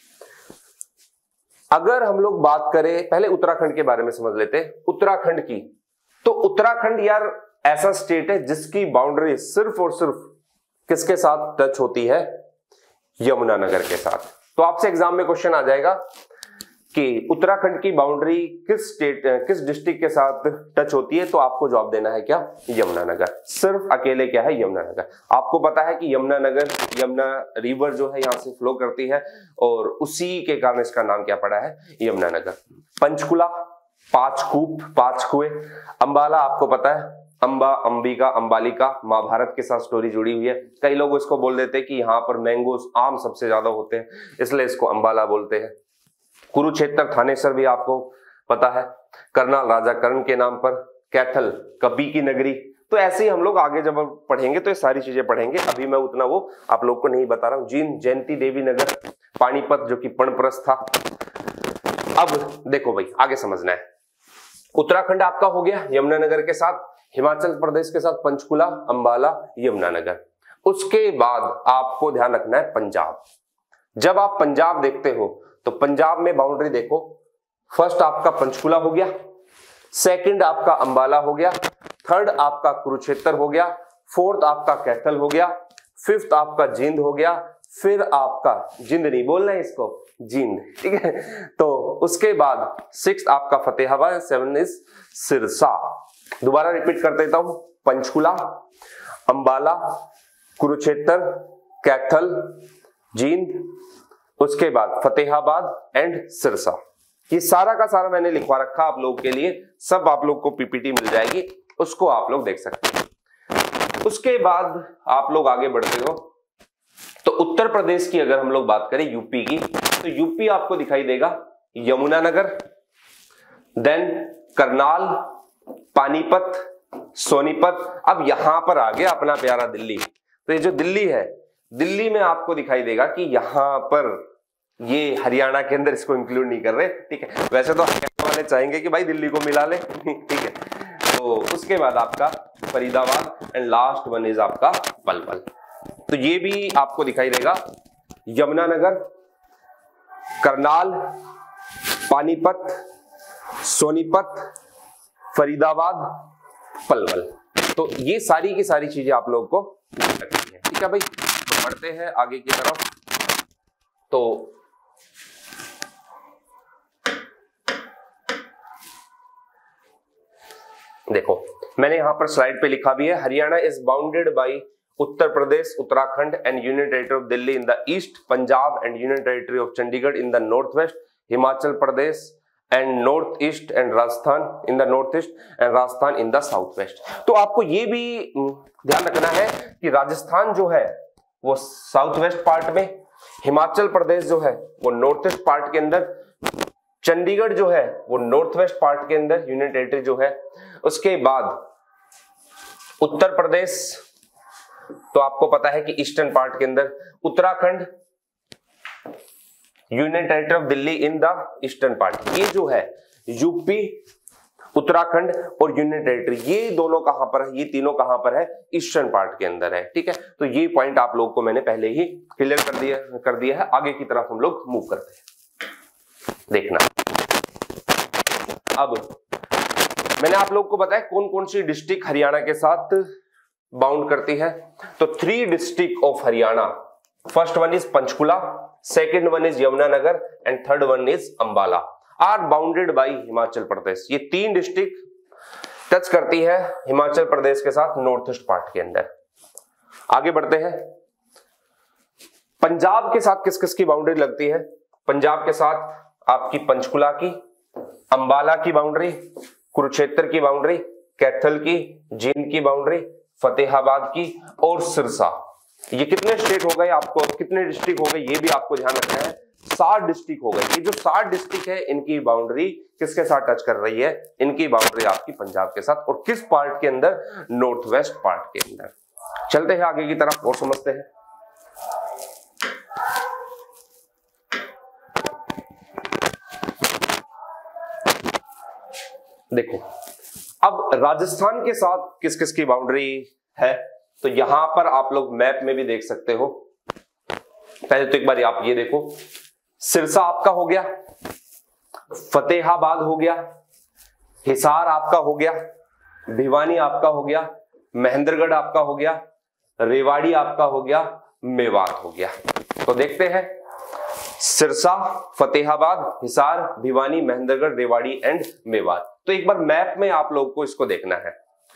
S1: अगर हम लोग बात करें, पहले उत्तराखंड के बारे में समझ लेते हैं। उत्तराखंड की, तो उत्तराखंड यार ऐसा स्टेट है जिसकी बाउंड्री सिर्फ और सिर्फ किसके साथ टच होती है? यमुनानगर के साथ। तो आपसे एग्जाम में क्वेश्चन आ जाएगा कि उत्तराखंड की बाउंड्री किस स्टेट किस डिस्ट्रिक्ट के साथ टच होती है, तो आपको जवाब देना है क्या? यमुनानगर। सिर्फ अकेले क्या है? यमुनानगर। आपको पता है कि यमुनानगर, यमुना रिवर जो है यहाँ से फ्लो करती है और उसी के कारण इसका नाम क्या पड़ा है? यमुनानगर। पंचकुला, पांच कूप, पांच कुएं। अंबाला आपको पता है, अंबा, अंबिका, अंबालिका, महाभारत के साथ स्टोरी जुड़ी हुई है। कई लोग इसको बोल देते हैं कि यहाँ पर मैंगोस, आम सबसे ज्यादा होते हैं, इसलिए इसको अंबाला बोलते हैं। कुरुक्षेत्र, थानेसर भी आपको पता है, करनाल राजा कर्ण के नाम पर, कैथल कपी की नगरी। तो ऐसे ही हम लोग आगे जब पढ़ेंगे तो ये सारी चीजें पढ़ेंगे, अभी मैं उतना वो आप लोग को नहीं बता रहा हूँ। जींद, जयंती देवी नगर, पानीपत जो कि पणप्रस्थ था। अब देखो भाई, आगे समझना है। उत्तराखंड आपका हो गया यमुनानगर के साथ, हिमाचल प्रदेश के साथ पंचकुला, अंबाला, यमुनानगर। उसके बाद आपको ध्यान रखना है पंजाब। जब आप पंजाब देखते हो तो पंजाब में बाउंड्री देखो, फर्स्ट आपका पंचकुला हो गया, सेकंड आपका अंबाला हो गया, थर्ड आपका कुरुक्षेत्र हो गया, फोर्थ आपका कैथल हो गया, फिफ्थ आपका जींद हो गया, फिर आपका जिंद नहीं बोलना है इसको, जींद, ठीक है। तो उसके बाद सिक्स्थ आपका फतेहाबाद, सेवन इज सिरसा। दोबारा रिपीट कर देता हूं, पंचकुला, अंबाला, कुरुक्षेत्र, कैथल, जींद, उसके बाद फतेहाबाद एंड सिरसा। ये सारा का सारा मैंने लिखवा रखा आप लोगों के लिए, सब आप लोग को पीपीटी मिल जाएगी, उसको आप लोग देख सकते हैं। उसके बाद आप लोग आगे बढ़ते हो तो उत्तर प्रदेश की अगर हम लोग बात करें, यूपी की, तो यूपी आपको दिखाई देगा यमुनानगर, देन करनाल, पानीपत, सोनीपत। अब यहां पर आ गया अपना प्यारा दिल्ली। तो ये जो दिल्ली है, दिल्ली में आपको दिखाई देगा कि यहां पर ये हरियाणा के अंदर इसको इंक्लूड नहीं कर रहे, ठीक है। वैसे तो हरियाणा वाले चाहेंगे कि भाई दिल्ली को मिला ले, ठीक है। तो उसके बाद आपका Faridabad and last one is आपका पलवल। तो ये भी आपको दिखाई देगा यमुनानगर, करनाल, पानीपत, सोनीपत, फरीदाबाद, पलवल। तो ये सारी की सारी चीजें आप लोगों को रखनी है, ठीक है भाई। तो बढ़ते हैं आगे की तरफ। तो देखो, मैंने यहां पर स्लाइड पे लिखा भी है, Haryana is bounded by Uttar Pradesh, Uttarakhand and union territory of Delhi in the east, Punjab and union territory of Chandigarh in the north west, Himachal Pradesh and north east and Rajasthan in the north east and Rajasthan in the south west. तो आपको ये भी ध्यान रखना है कि राजस्थान जो है वो साउथ वेस्ट पार्ट में, हिमाचल प्रदेश जो है वो नॉर्थ ईस्ट पार्ट के अंदर, चंडीगढ़ जो है वो नॉर्थ वेस्ट पार्ट के अंदर यूनियन टेरिटरी जो है। उसके बाद उत्तर प्रदेश तो आपको पता है कि ईस्टर्न पार्ट के अंदर, Uttarakhand union territory of Delhi in the eastern part. ये जो है यूपी, उत्तराखंड और यूनियन टेरिटरी, ये दोनों कहां पर है? ये तीनों कहां पर है? ईस्टर्न पार्ट के अंदर है, ठीक है। तो ये पॉइंट आप लोग को मैंने पहले ही क्लियर कर दिया कर दिया है। आगे की तरफ हम लोग मूव करते हैं, देखना। अब मैंने आप लोग को बताया कौन कौन सी डिस्ट्रिक्ट हरियाणा के साथ बाउंड करती है। तो three district of Haryana, first one is Panchkula, second one is Yamunanagar and third one is Ambala, are bounded by Himachal Pradesh. ये तीन डिस्ट्रिक्ट टच करती है हिमाचल प्रदेश के साथ नॉर्थ ईस्ट पार्ट के अंदर। आगे बढ़ते हैं। पंजाब के साथ किस किस की बाउंड्री लगती है? पंजाब के साथ आपकी पंचकुला की, अंबाला की बाउंड्री, कुरुक्षेत्र की बाउंड्री, कैथल की, जींद की बाउंड्री, फतेहाबाद की और सिरसा। ये कितने स्टेट हो गए आपको, कितने डिस्ट्रिक्ट हो गए ये भी आपको ध्यान रखना है। सात डिस्ट्रिक्ट हो गए। ये जो सात डिस्ट्रिक्ट है इनकी बाउंड्री किसके साथ टच कर रही है? इनकी बाउंड्री आपकी पंजाब के साथ। और किस पार्ट के अंदर? नॉर्थ वेस्ट पार्ट के अंदर। चलते हैं आगे की तरफ और समझते हैं। देखो अब राजस्थान के साथ किस किस की बाउंड्री है, तो यहां पर आप लोग मैप में भी देख सकते हो। पहले तो एक बार आप ये देखो, सिरसा आपका हो गया, फतेहाबाद हो गया, हिसार आपका हो गया, भिवानी आपका हो गया, महेंद्रगढ़ आपका हो गया, रेवाड़ी आपका हो गया, मेवात हो गया। तो देखते हैं सिरसा, फतेहाबाद, हिसार, भिवानी, महेंद्रगढ़, रेवाड़ी एंड मेवात। तो एक बार मैप में आप लोग को इसको देखना है।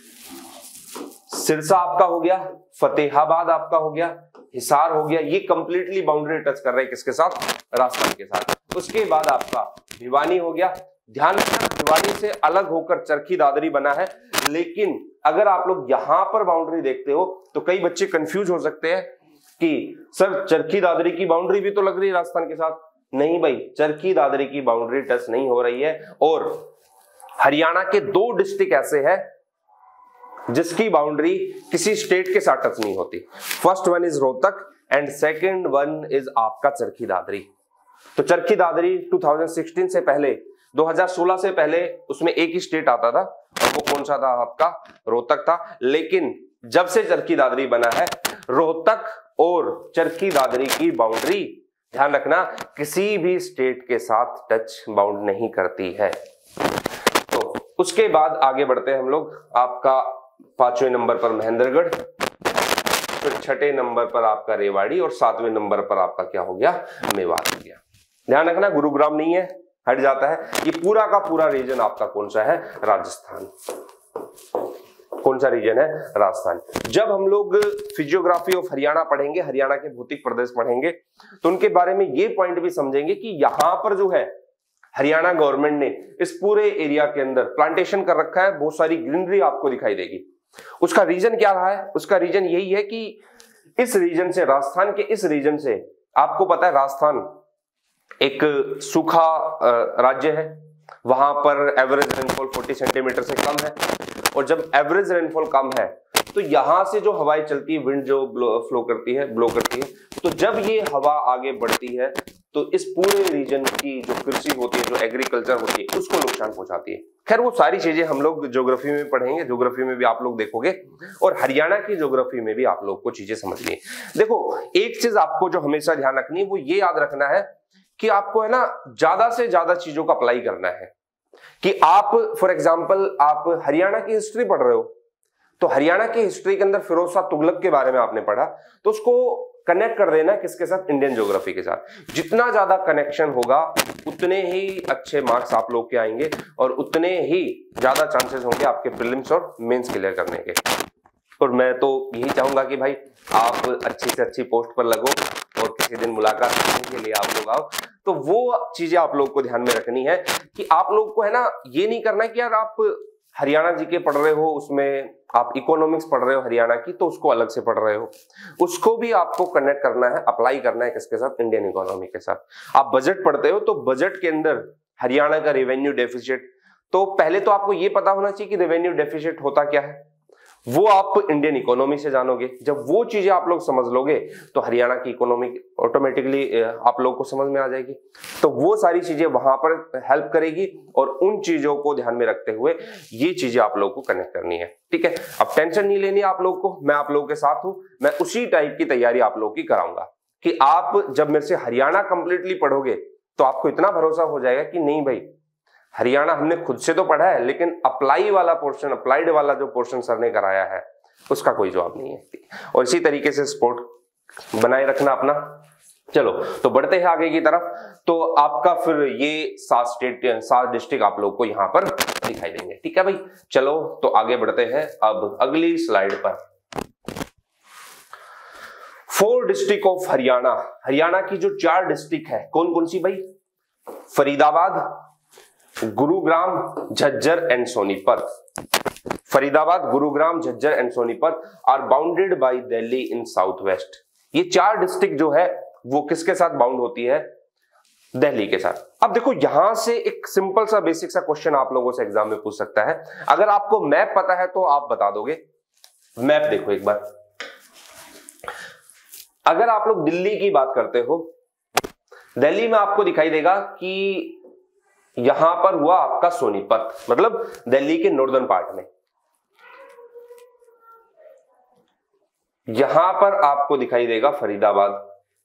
S1: सिरसा आपका हो गया, फतेहाबाद आपका हो गया, हिसार हो गया, ये कंप्लीटली बाउंड्री टच कर रहे हैं किसके साथ? राजस्थान के साथ। उसके बाद आपका भिवानी हो गया। ध्यान रखना भिवानी से अलग होकर चरखी दादरी बना है, लेकिन अगर आप लोग यहां पर बाउंड्री देखते हो तो कई बच्चे कंफ्यूज हो सकते हैं कि सर चरखी दादरी की बाउंड्री भी तो लग रही है राजस्थान के साथ। नहीं भाई, चरखी दादरी की बाउंड्री टच नहीं हो रही है। और हरियाणा के दो डिस्ट्रिक्ट ऐसे हैं जिसकी बाउंड्री किसी स्टेट के साथ टच नहीं होती। First one is Rohtak and second one is आपका चरखी दादरी। तो चरखी दादरी दो हज़ार सोलह से पहले, दो हज़ार सोलह से पहले उसमें एक ही स्टेट आता था और वो कौन सा था? आपका रोहतक था। लेकिन जब से चरखी दादरी बना है, रोहतक और चरखी दादरी की बाउंड्री ध्यान रखना किसी भी स्टेट के साथ टच बाउंड नहीं करती है। तो उसके बाद आगे बढ़ते हैं हम लोग। आपका पांचवें नंबर पर महेंद्रगढ़, फिर छठे नंबर पर आपका रेवाड़ी और सातवें नंबर पर आपका क्या हो गया? मेवात हो गया। ध्यान रखना गुरुग्राम नहीं है, हट जाता है। ये पूरा का पूरा रीजन आपका कौन सा है? राजस्थान। कौन सा रीजन है? राजस्थान। जब हम लोग फिजियोग्राफी ऑफ हरियाणा पढ़ेंगे, हरियाणा के भौतिक प्रदेश पढ़ेंगे, तो उनके बारे में ये पॉइंट भी समझेंगे कि यहां पर जो है हरियाणा गवर्नमेंट ने इस पूरे एरिया के अंदर प्लांटेशन कर रखा है, बहुत सारी ग्रीनरी आपको दिखाई देगी। उसका रीजन क्या रहा है? उसका रीजन यही है कि इस रीजन से, राजस्थान के इस रीजन से, आपको पता है राजस्थान एक सूखा राज्य है, वहां पर एवरेज रेनफॉल चालीस सेंटीमीटर से कम है। और जब एवरेज रेनफॉल कम है तो यहां से जो हवाएं चलती है, विंड जो फ्लो करती है, ब्लो करती है, तो जब ये हवा आगे बढ़ती है तो इस पूरे रीजन की जो कृषि होती है, जो एग्रीकल्चर होती है, उसको नुकसान पहुंचाती है। खैर वो सारी चीजें हम लोग ज्योग्राफी में पढ़ेंगे, ज्योग्राफी में भी आप लोग देखोगे, और हरियाणा की ज्योग्राफी में भी आप लोग को चीजें समझनी है। देखो एक चीज आपको जो हमेशा ध्यान रखनी है वो ये याद रखना है कि आपको है ना ज्यादा से ज्यादा चीजों को अप्लाई करना है। कि आप फॉर एग्जाम्पल आप हरियाणा की हिस्ट्री पढ़ रहे हो, तो हरियाणा की हिस्ट्री के अंदर फिरोज शाह तुगलक के बारे में आपने पढ़ा, तो उसको कनेक्ट कर देना किसके साथ? इंडियन ज्योग्राफी के साथ। जितना ज्यादा कनेक्शन होगा उतने ही अच्छे मार्क्स आप लोग के आएंगे और उतने ही ज्यादा चांसेस होंगे आपके प्रीलिम्स और मेंस क्लियर करने के। और मैं तो यही चाहूंगा कि भाई आप अच्छी से अच्छी पोस्ट पर लगो और किसी दिन मुलाकात करने के लिए आप लोग आओ। तो वो चीजें आप लोग को ध्यान में रखनी है कि आप लोग को है ना ये नहीं करना है कि यार आप हरियाणा जी के पढ़ रहे हो, उसमें आप इकोनॉमिक्स पढ़ रहे हो हरियाणा की, तो उसको अलग से पढ़ रहे हो। उसको भी आपको कनेक्ट करना है, अप्लाई करना है किसके साथ? इंडियन इकोनॉमी के साथ। आप बजट पढ़ते हो तो बजट के अंदर हरियाणा का रेवेन्यू डेफिसिट, तो पहले तो आपको ये पता होना चाहिए कि रेवेन्यू डेफिसिट होता क्या है, वो आप इंडियन इकोनॉमी से जानोगे। जब वो चीजें आप लोग समझ लोगे तो हरियाणा की इकोनॉमी ऑटोमेटिकली आप लोग को समझ में आ जाएगी। तो वो सारी चीजें वहां पर हेल्प करेगी और उन चीजों को ध्यान में रखते हुए ये चीजें आप लोग को कनेक्ट करनी है। ठीक है, अब टेंशन नहीं लेनी आप लोग को, मैं आप लोगों के साथ हूं। मैं उसी टाइप की तैयारी आप लोग की कराऊंगा कि आप जब मेरे से हरियाणा कंप्लीटली पढ़ोगे तो आपको इतना भरोसा हो जाएगा कि नहीं भाई हरियाणा हमने खुद से तो पढ़ा है, लेकिन अप्लाई वाला पोर्शन, अप्लाइड वाला जो पोर्शन सर ने कराया है उसका कोई जवाब नहीं है। और इसी तरीके से स्पोर्ट बनाए रखना अपना। चलो तो बढ़ते हैं आगे की तरफ। तो आपका फिर ये सात स्टेट, सात डिस्ट्रिक्ट आप लोग को यहाँ पर दिखाई देंगे। ठीक है भाई, चलो तो आगे बढ़ते हैं अब अगली स्लाइड पर। Four district of Haryana, Haryana की जो चार डिस्ट्रिक्ट है कौन कौन सी भाई? Faridabad, Gurugram, Jhajjar and Sonipat. Faridabad, Gurugram, Jhajjar and Sonipat are bounded by Delhi in south west. ये चार डिस्ट्रिक्ट जो है वो किसके साथ बाउंड होती है? दिल्ली के साथ। अब देखो यहां से एक सिंपल सा बेसिक सा क्वेश्चन आप लोगों से एग्जाम में पूछ सकता है। अगर आपको मैप पता है तो आप बता दोगे। मैप देखो एक बार, अगर आप लोग दिल्ली की बात करते हो, दिल्ली में आपको दिखाई देगा कि यहां पर हुआ आपका सोनीपत, मतलब दिल्ली के नॉर्दर्न पार्ट में। यहां पर आपको दिखाई देगा फरीदाबाद,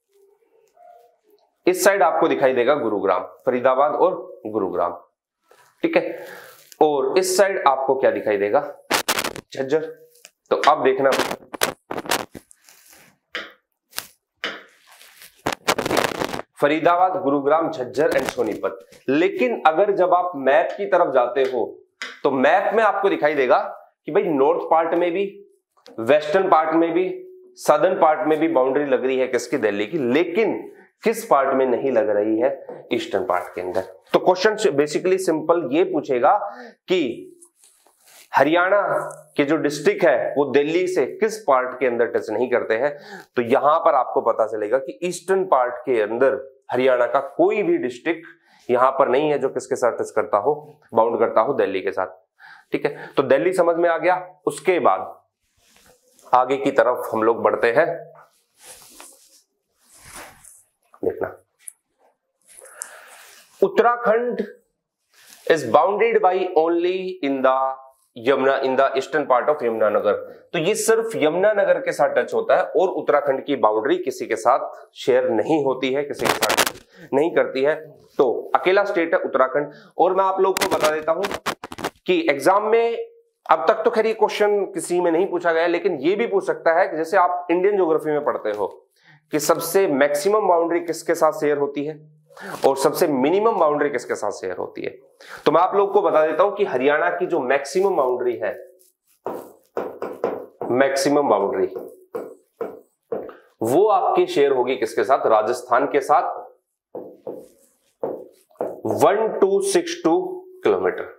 S1: इस साइड आपको दिखाई देगा गुरुग्राम, फरीदाबाद और गुरुग्राम, ठीक है। और इस साइड आपको क्या दिखाई देगा? झज्जर। तो अब देखना, फरीदाबाद, गुरुग्राम, झज्जर एंड सोनीपत। लेकिन अगर जब आप मैप की तरफ जाते हो तो मैप में आपको दिखाई देगा कि भाई नॉर्थ पार्ट में भी, वेस्टर्न पार्ट में भी, सदर्न पार्ट में भी बाउंड्री लग रही है किसकी? दिल्ली की। लेकिन किस पार्ट में नहीं लग रही है? ईस्टर्न पार्ट के अंदर। तो क्वेश्चन बेसिकली सिंपल ये पूछेगा कि हरियाणा के जो डिस्ट्रिक्ट है वो दिल्ली से किस पार्ट के अंदर टच नहीं करते हैं। तो यहां पर आपको पता चलेगा कि ईस्टर्न पार्ट के अंदर हरियाणा का कोई भी डिस्ट्रिक्ट यहां पर नहीं है जो किसके साथ टच करता हो, बाउंड करता हो? दिल्ली के साथ, ठीक है। तो दिल्ली समझ में आ गया। उसके बाद आगे की तरफ हम लोग बढ़ते हैं। देखना, Uttarakhand is bounded by only in the Yamuna, in the eastern part of Yamunanagar. तो ये सिर्फ यमुनानगर के साथ टच होता है और उत्तराखंड की बाउंड्री किसी के साथ शेयर नहीं होती है, किसी के साथ नहीं करती है। तो अकेला स्टेट है उत्तराखंड। और मैं आप लोगों को बता देता हूं कि एग्जाम में अब तक तो खैर ये क्वेश्चन किसी में नहीं पूछा गया, लेकिन ये भी पूछ सकता है कि जैसे आप इंडियन ज्योग्राफी में पढ़ते हो कि सबसे मैक्सिमम बाउंड्री किसके साथ शेयर होती है और सबसे मिनिमम बाउंड्री किसके साथ शेयर होती है। तो मैं आप लोगों को बता देता हूं कि हरियाणा की जो मैक्सिमम बाउंड्री है, मैक्सिमम बाउंड्री वो आपकी शेयर होगी किसके साथ? राजस्थान के साथ, one two six two kilometre,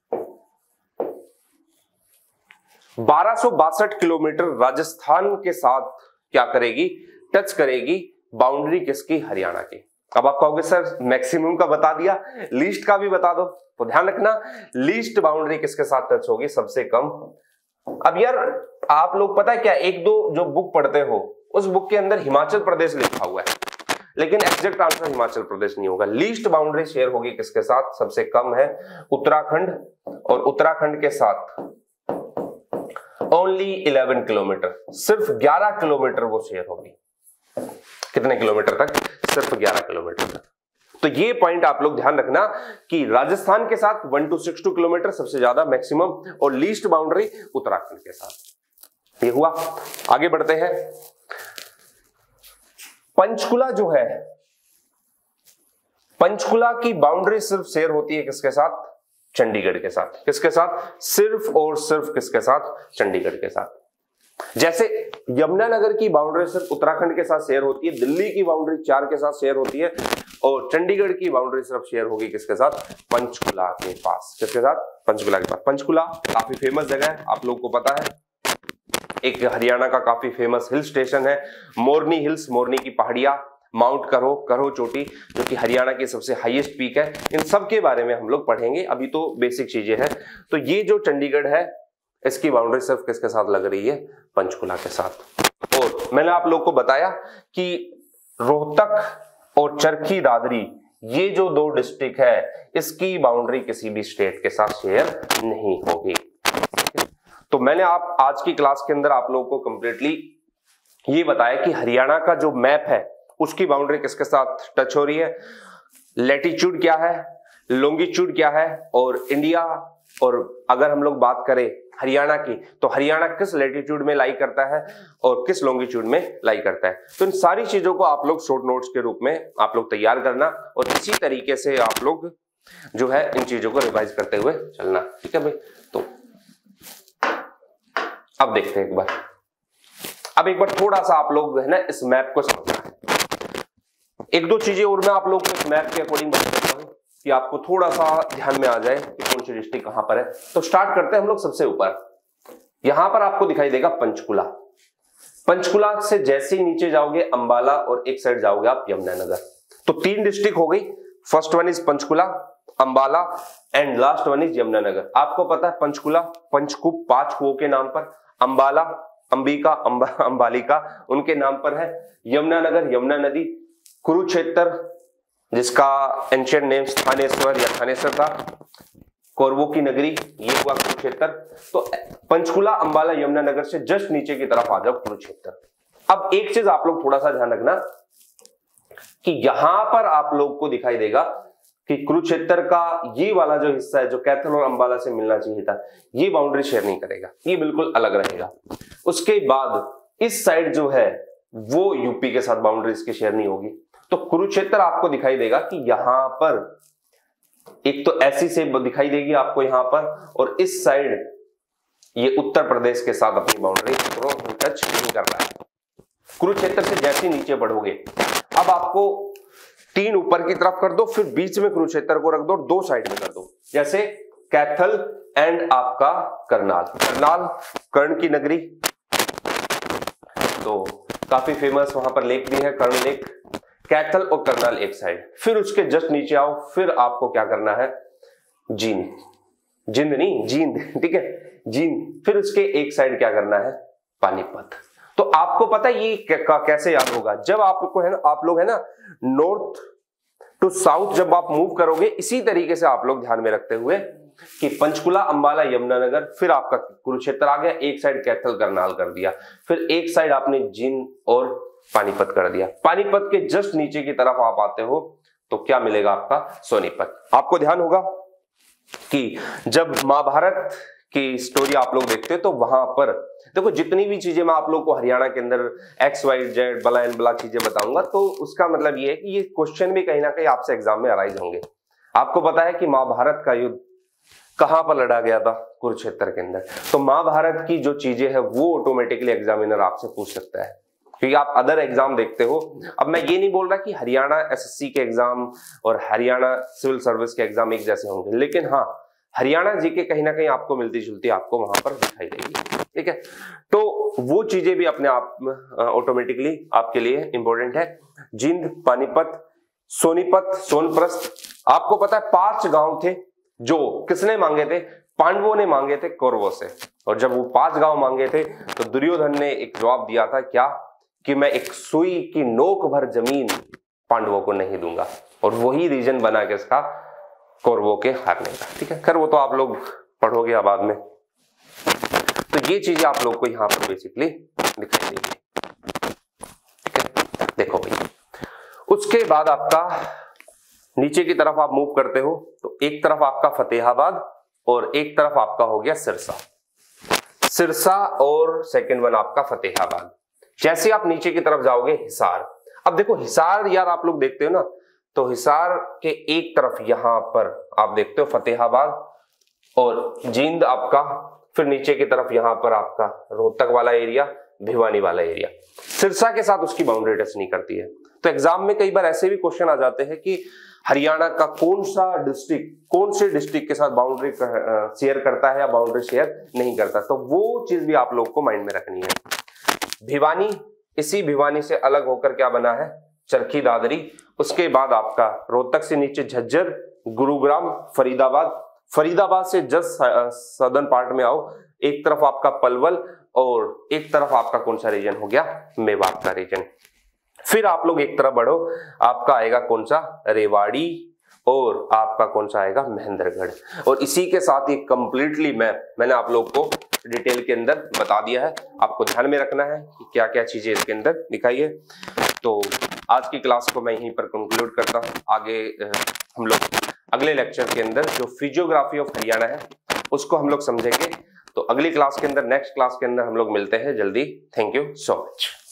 S1: बारह सौ बासठ किलोमीटर राजस्थान के साथ क्या करेगी? टच करेगी बाउंड्री किसकी? हरियाणा की। अब आप कहोगे सर मैक्सिमम का बता दिया, लीस्ट का भी बता दो। तो ध्यान रखना, लीस्ट बाउंड्री किसके साथ टच होगी? सबसे कम। अब यार आप लोग पता है क्या, एक दो जो बुक पढ़ते हो उस बुक के अंदर हिमाचल प्रदेश लिखा हुआ है, लेकिन एग्जैक्ट आंसर हिमाचल प्रदेश नहीं होगा। लीस्ट बाउंड्री शेयर होगी किसके साथ? सबसे कम है उत्तराखंड, और उत्तराखंड के साथ ओनली इलेवन किलोमीटर, सिर्फ ग्यारह किलोमीटर वो शेयर होगी। कितने किलोमीटर तक? सिर्फ ग्यारह किलोमीटर तक। तो ये पॉइंट आप लोग ध्यान रखना कि राजस्थान के साथ one two six two kilometre सबसे ज्यादा मैक्सिमम, और लीस्ट बाउंड्री उत्तराखंड के साथ। ये हुआ। आगे बढ़ते हैं। पंचकुला जो है, पंचकुला की बाउंड्री सिर्फ शेयर होती है किसके साथ? चंडीगढ़ के साथ। किसके साथ? सिर्फ और सिर्फ किसके साथ? चंडीगढ़ के साथ। जैसे यमुनानगर की बाउंड्री सिर्फ उत्तराखंड के साथ शेयर होती है, दिल्ली की बाउंड्री चार के साथ शेयर होती है, और चंडीगढ़ की बाउंड्री सिर्फ शेयर होगी किसके साथ? पंचकुला के पास। किसके साथ? पंचकुला के पास। पंचकुला काफी फेमस जगह है, आप लोगों को पता है, एक हरियाणा का काफी फेमस हिल स्टेशन है। मोरनी हिल्स, मोरनी की पहाड़ियां, माउंट करो, करो चोटी जो कि हरियाणा की सबसे हाईएस्ट पीक है। इन सब के बारे में हम लोग पढ़ेंगे, अभी तो बेसिक चीजें हैं। तो ये जो चंडीगढ़ है इसकी बाउंड्री सिर्फ किसके साथ लग रही है? पंचकुला के साथ। और मैंने आप लोग को बताया कि रोहतक और चरखी दादरी, ये जो दो डिस्ट्रिक्ट है, इसकी बाउंड्री किसी भी स्टेट के साथ शेयर नहीं होगी। तो मैंने आप आज की क्लास के अंदर आप लोगों को कंप्लीटली ये बताया कि हरियाणा का जो मैप है उसकी बाउंड्री किसके साथ टच हो रही है, लैटिट्यूड क्या है, लॉन्गिट्यूड क्या है, और इंडिया, और अगर हम लोग बात करें हरियाणा की तो हरियाणा किस लैटिट्यूड में लाई करता है और किस लॉन्गिट्यूड में लाई करता है। तो इन सारी चीजों को आप लोग शॉर्ट नोट्स के रूप में आप लोग तैयार करना, और इसी तरीके से आप लोग जो है इन चीजों को रिवाइज करते हुए चलना। ठीक है भाई। तो अब देखते हैं एक बार, अब एक बार थोड़ा सा आप लोग है ना इस मैप को समझना है। एक दो चीजें और मैं आप लोग को इस मैप के अकॉर्डिंग बता देता हूं कि आपको थोड़ा सा ध्यान में आ जाए कि कौन सी डिस्ट्रिक्ट कहां पर है। तो स्टार्ट करते हैं हम लोग सबसे ऊपर। यहां पर आपको दिखाई देगा पंचकुला। पंचकुला से जैसे ही नीचे जाओगे अंबाला और एक साइड जाओगे आप यमुनानगर। तो तीन डिस्ट्रिक्ट हो गई। First one is Panchkula, Ambala and last one is Yamunanagar. आपको पता है पंचकुला पंचकूप पांच कुओं के नाम पर, अंबाला अंबिका अंबा, अंबालिका उनके नाम पर है, यमुनानगर यमुना नदी, कुरुक्षेत्र जिसका एंशिएंट नेम थानेश्वर या थानेश्वर था, कौरवों की नगरी ये हुआ कुरुक्षेत्र। तो पंचकुला अंबाला यमुनानगर से जस्ट नीचे की तरफ आ जाओ कुरुक्षेत्र। अब एक चीज आप लोग थोड़ा सा ध्यान रखना कि यहां पर आप लोग को दिखाई देगा कि कुरुक्षेत्र का ये वाला जो हिस्सा है जो कैथल और अंबाला से मिलना चाहिए था, ये बाउंड्री शेयर नहीं करेगा, ये बिल्कुल अलग रहेगा। उसके बाद इस साइड जो है वो यूपी के साथ बाउंड्री इसकी शेयर नहीं होगी। तो कुरुक्षेत्र आपको दिखाई देगा कि यहां पर एक तो ऐसी से दिखाई देगी आपको यहां पर, और इस साइड ये उत्तर प्रदेश के साथ अपनी बाउंड्री को टच नहीं कर रहा है। कुरुक्षेत्र से जैसे नीचे बढ़ोगे, अब आपको तीन ऊपर की तरफ कर दो, फिर बीच में कुरुक्षेत्र को रख दो, दो साइड में कर दो, जैसे कैथल एंड आपका करनाल। करनाल कर्ण की नगरी, तो काफी फेमस वहां पर लेक भी है कर्ण लेक। कैथल और करनाल एक साइड, फिर उसके जस्ट नीचे आओ, फिर आपको क्या करना है जींद, जिंद नहीं जींद, ठीक है जींद। फिर उसके एक साइड क्या करना है पानीपत। तो आपको पता है ये कैसे याद होगा, जब आपको है ना आप लोग है ना नॉर्थ टू साउथ जब आप मूव करोगे, इसी तरीके से आप लोग ध्यान में रखते हुए कि पंचकुला अंबाला यमुनानगर, फिर आपका कुरुक्षेत्र आ गया, एक साइड कैथल करनाल कर दिया, फिर एक साइड आपने जींद और पानीपत कर दिया। पानीपत के जस्ट नीचे की तरफ आप आते हो तो क्या मिलेगा आपका सोनीपत। आपको ध्यान होगा कि जब महाभारत की स्टोरी आप लोग देखते हो तो वहां पर देखो जितनी भी चीजें मैं आप लोग को हरियाणा के अंदर X Y Z blah and blah चीजें बताऊंगा, तो उसका मतलब ये है कि ये क्वेश्चन भी कहीं ना कहीं आपसे एग्जाम में अराइज होंगे। आपको पता है कि महाभारत का युद्ध कहां पर लड़ा गया था, कुरुक्षेत्र के अंदर। तो महाभारत की जो चीजें है वो ऑटोमेटिकली एग्जामिनर आपसे पूछ सकता है, क्योंकि आप अदर एग्जाम देखते हो। अब मैं ये नहीं बोल रहा कि हरियाणा एसएससी के एग्जाम और हरियाणा सिविल सर्विस के एग्जाम एक जैसे होंगे, लेकिन हाँ हरियाणा जीके कहीं ना कहीं आपको मिलती जुलती आपको वहां पर दिखाई देगी, ठीक है। तो वो चीजें भी अपने आप ऑटोमेटिकली आपके लिए इंपॉर्टेंट है। जींद, पानीपत, सोनीपत, सोनप्रस्थ। आपको पता है पांच गांव थे जो किसने मांगे थे, पांडवों ने मांगे थे कौरवों से। और जब वो पांच गांव मांगे थे तो दुर्योधन ने एक जवाब दिया था क्या, कि मैं एक सुई की नोक भर जमीन पांडवों को नहीं दूंगा। और वही रीजन बना के इसका कौरवों के हारने का, ठीक है। खैर वो तो आप लोग पढ़ोगे बाद में। तो ये चीजें आप लोग को यहाँ पर बेसिकली दिखाई देगी, ठीक है। देखो भाई, उसके बाद आपका नीचे की तरफ आप मूव करते हो तो एक तरफ आपका फतेहाबाद और एक तरफ आपका हो गया सिरसा। सिरसा और सेकंड वन आपका फतेहाबाद। जैसे आप नीचे की तरफ जाओगे हिसार। अब देखो हिसार यार आप लोग देखते हो ना, तो हिसार के एक तरफ यहां पर आप देखते हो फतेहाबाद और जींद आपका, फिर नीचे की तरफ यहां पर आपका रोहतक वाला एरिया, भिवानी वाला एरिया। सिरसा के साथ उसकी बाउंड्री टच नहीं करती है। तो एग्जाम में कई बार ऐसे भी क्वेश्चन आ जाते हैं कि हरियाणा का कौन सा डिस्ट्रिक्ट कौन से डिस्ट्रिक्ट के साथ बाउंड्री शेयर करता है या बाउंड्री शेयर नहीं करता, तो वो चीज भी आप लोग को माइंड में रखनी है। भिवानी, इसी भिवानी से अलग होकर क्या बना है चरखी दादरी। उसके बाद आपका रोहतक से नीचे झज्जर, गुरुग्राम, फरीदाबाद। फरीदाबाद से जस्ट सदर्न पार्ट में आओ, एक तरफ आपका पलवल और एक तरफ आपका कौन सा रीजन हो गया मेवात का रीजन। फिर आप लोग एक तरफ बढ़ो, आपका आएगा कौन सा रेवाड़ी और आपका कौन सा आएगा महेंद्रगढ़। और इसी के साथ ये कंप्लीटली मैप मैंने आप लोग को डिटेल के अंदर बता दिया है। आपको ध्यान में रखना है कि क्या क्या चीजें इसके अंदर दिखाई है। तो आज की क्लास को मैं यहीं पर कंक्लूड करता हूँ। आगे हम लोग अगले लेक्चर के अंदर जो फिजियोग्राफी ऑफ हरियाणा है उसको हम लोग समझेंगे। तो अगली क्लास के अंदर नेक्स्ट क्लास के अंदर हम लोग मिलते हैं जल्दी। Thank you so much.